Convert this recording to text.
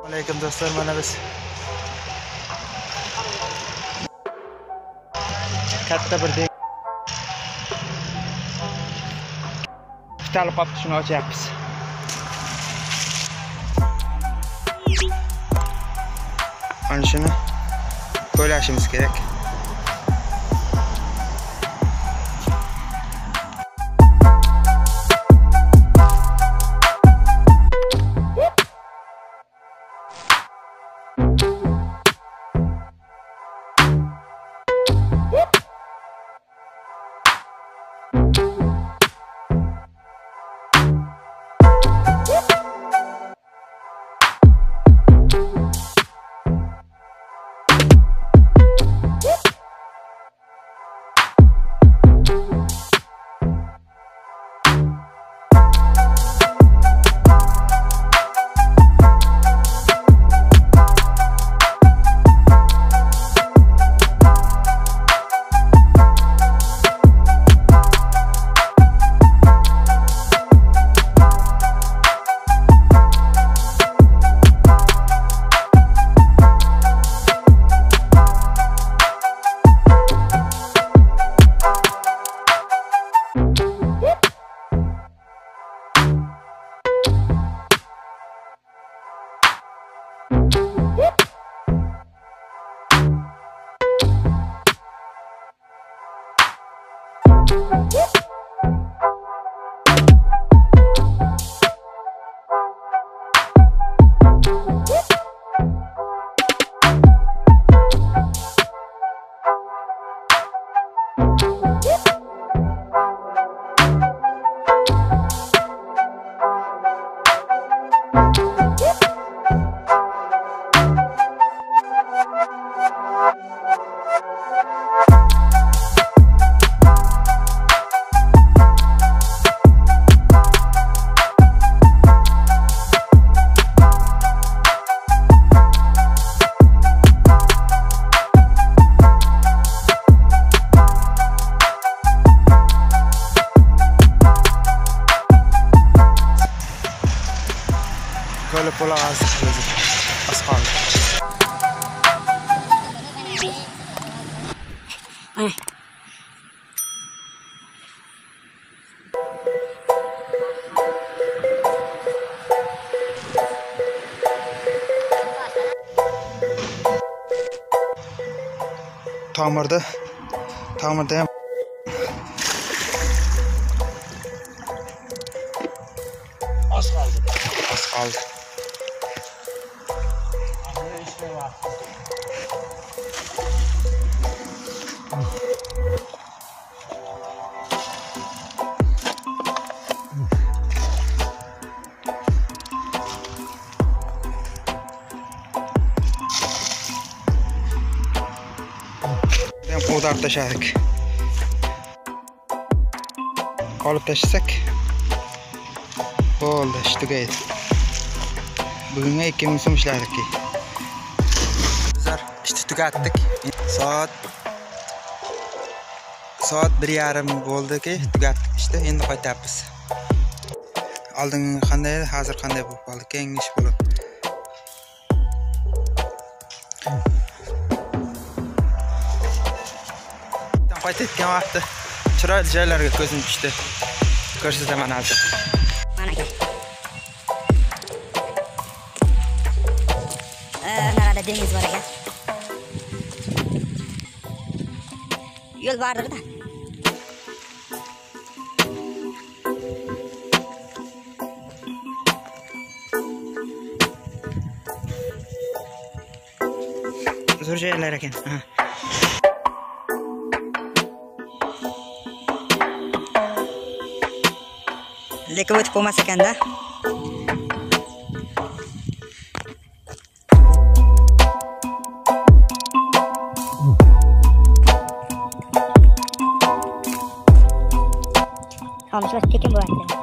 Aleyküm dostlar, mana biz katta bir Pitali qopdi, shuni ochyapmiz. Mana shuni ko'ylashimiz kerak. Böyle pola azıcık az kaldı. Tamirda ham az kaldı. Odarib tashladik. Olib tashlasak bo'ldi, ish tugaydi. Bugunga 2000 so'm ishladik. Bizlar ishni tugatdik. Soat 1:30 bo'ldi-ki, tugatdik ishni. Endi qaytamiz. Oldin qanday edi, hozir qanday bo'lib qoldi? Keyingi ish bo'ladi. Qaytayotgan vaqtda chiroyli joylarga ko'zim tushdi. Ko'rsataman hozir. Mana aka. Narada dengiz bor ekan. Yo'l bordir-da. Zo'r joylar ekan. Lekin o'tib bo'lmas ekanda. Hamma tekin bo'lyapti.